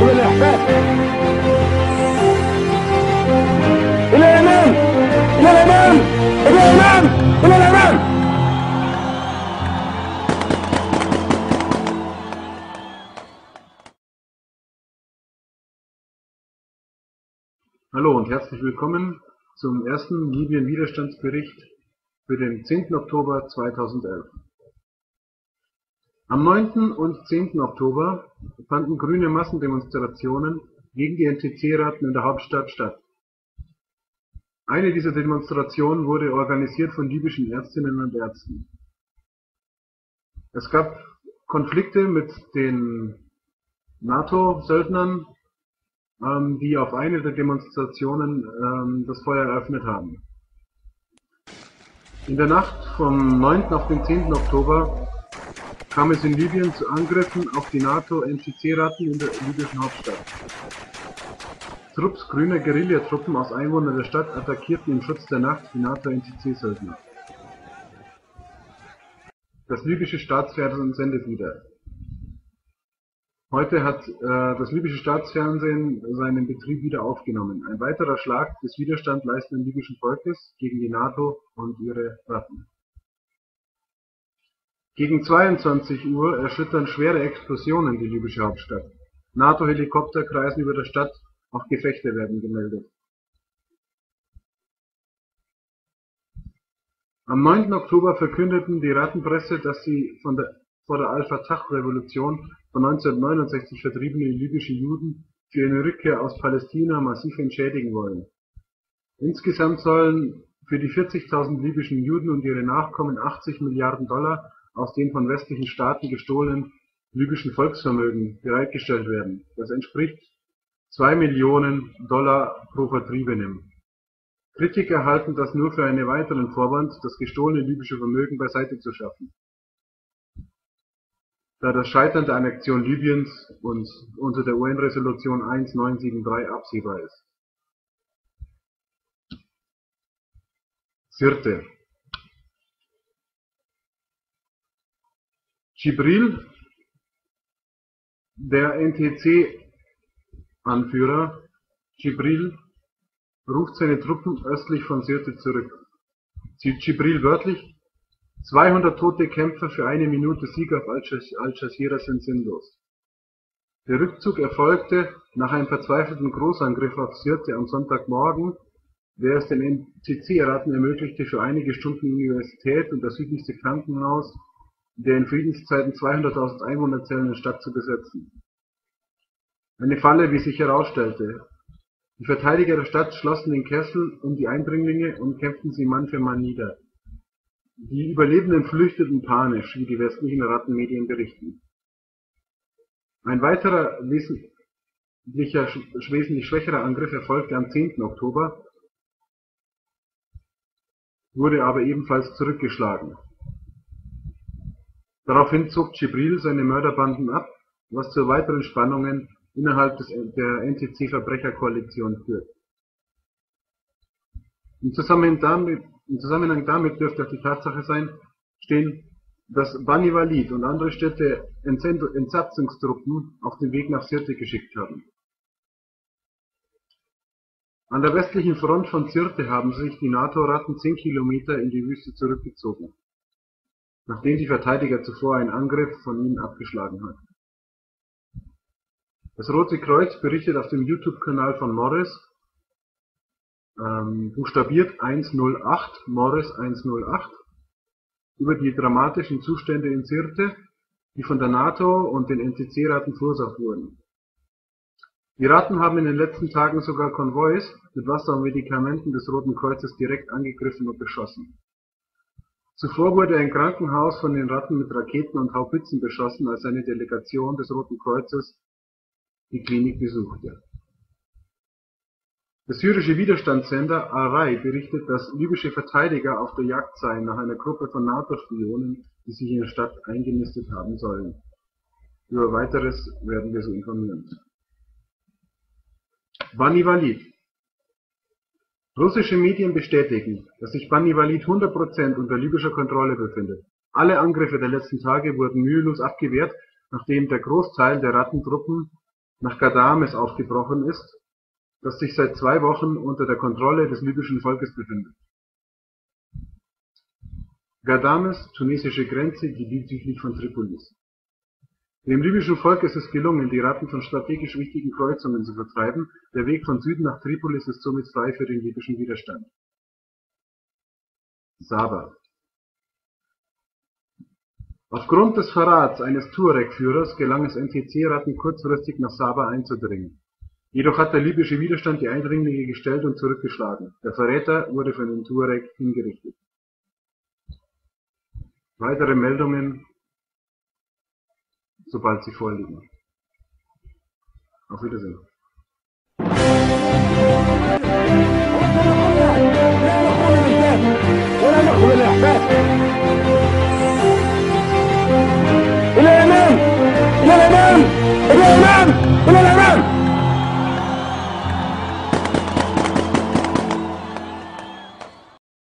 وبالإحساس. إلى الأمام، إلى الأمام، إلى الأمام، إلى الأمام. Hallo und herzlich willkommen zum ersten Libyen-Widerstandsbericht für den 10. Oktober 2011. Am 9. und 10. Oktober fanden grüne Massendemonstrationen gegen die NTC-Ratten in der Hauptstadt statt. Eine dieser Demonstrationen wurde organisiert von libyschen Ärztinnen und Ärzten. Es gab Konflikte mit den NATO-Söldnern, die auf eine der Demonstrationen das Feuer eröffnet haben. In der Nacht vom 9. auf den 10. Oktober kam es in Libyen zu Angriffen auf die NATO-NTC-Ratten in der libyschen Hauptstadt. Trupps grüner Guerillatruppen aus Einwohnern der Stadt attackierten im Schutz der Nacht die NATO-NTC-Söldner. Das libysche Staatsfernsehen sendet wieder. Heute hat das libysche Staatsfernsehen seinen Betrieb wieder aufgenommen. Ein weiterer Schlag des Widerstands leistenden libyschen Volkes gegen die NATO und ihre Ratten. Gegen 22 Uhr erschüttern schwere Explosionen die libysche Hauptstadt. NATO-Helikopter kreisen über der Stadt, auch Gefechte werden gemeldet. Am 9. Oktober verkündeten die Rattenpresse, dass sie vor der Al-Fatah-Revolution von 1969 vertriebene libysche Juden für eine Rückkehr aus Palästina massiv entschädigen wollen. Insgesamt sollen für die 40.000 libyschen Juden und ihre Nachkommen 80 Milliarden Dollar aus den von westlichen Staaten gestohlenen libyschen Volksvermögen bereitgestellt werden. Das entspricht 2 Millionen Dollar pro Vertriebenem. Kritiker halten das nur für einen weiteren Vorwand, das gestohlene libysche Vermögen beiseite zu schaffen, da das Scheitern der Annexion Libyens und unter der UN-Resolution 1973 absehbar ist. Sirte. Djibril, der NTC-Anführer Djibril, ruft seine Truppen östlich von Sirte zurück. Djibril wörtlich: 200 tote Kämpfer für eine Minute Sieg auf Al-Jazeera sind sinnlos. Der Rückzug erfolgte nach einem verzweifelten Großangriff auf Sirte am Sonntagmorgen, der es den NTC-Ratten ermöglichte, für einige Stunden die Universität und das südlichste Krankenhaus der in Friedenszeiten 200.000 Einwohner zählenden Stadt zu besetzen. Eine Falle, wie sich herausstellte. Die Verteidiger der Stadt schlossen den Kessel um die Eindringlinge und kämpften sie Mann für Mann nieder. Die Überlebenden flüchteten panisch, wie die westlichen Rattenmedien berichten. Ein weiterer wesentlich schwächerer Angriff erfolgte am 10. Oktober, wurde aber ebenfalls zurückgeschlagen. Daraufhin zog Djibril seine Mörderbanden ab, was zu weiteren Spannungen innerhalb der NTC-Verbrecherkoalition führt. Im Zusammenhang damit dürfte auch die Tatsache stehen, dass Bani Walid und andere Städte Entsatzungstruppen auf den Weg nach Sirte geschickt haben. An der westlichen Front von Sirte haben sich die NATO-Ratten 10 Kilometer in die Wüste zurückgezogen, nachdem die Verteidiger zuvor einen Angriff von ihnen abgeschlagen hatten. Das Rote Kreuz berichtet auf dem YouTube-Kanal von Morris, buchstabiert 108, Morris 108, über die dramatischen Zustände in Sirte, die von der NATO und den NTC-Ratten verursacht wurden. Die Ratten haben in den letzten Tagen sogar Konvois mit Wasser und Medikamenten des Roten Kreuzes direkt angegriffen und beschossen. Zuvor wurde ein Krankenhaus von den Ratten mit Raketen und Haubitzen beschossen, als eine Delegation des Roten Kreuzes die Klinik besuchte. Der syrische Widerstandssender Arai berichtet, dass libysche Verteidiger auf der Jagd seien nach einer Gruppe von NATO-Spionen, die sich in der Stadt eingenistet haben sollen. Über Weiteres werden wir so informieren. Bani Walid. Russische Medien bestätigen, dass sich Bani Walid 100% unter libyscher Kontrolle befindet. Alle Angriffe der letzten Tage wurden mühelos abgewehrt, nachdem der Großteil der Rattentruppen nach Ghadames aufgebrochen ist, das sich seit 2 Wochen unter der Kontrolle des libyschen Volkes befindet. Ghadames tunesische Grenze liegt südlich von Tripolis. Dem libyschen Volk ist es gelungen, die Ratten von strategisch wichtigen Kreuzungen zu vertreiben. Der Weg von Süden nach Tripolis ist somit frei für den libyschen Widerstand. Saba. Aufgrund des Verrats eines Tuareg-Führers gelang es NTC-Ratten kurzfristig nach Saba einzudringen. Jedoch hat der libysche Widerstand die Eindringlinge gestellt und zurückgeschlagen. Der Verräter wurde von den Tuareg hingerichtet. Weitere Meldungen, sobald sie vorliegen. Auf Wiedersehen. ولا نأخذ الإحساس إلى الأمام إلى الأمام إلى الأمام إلى الأمام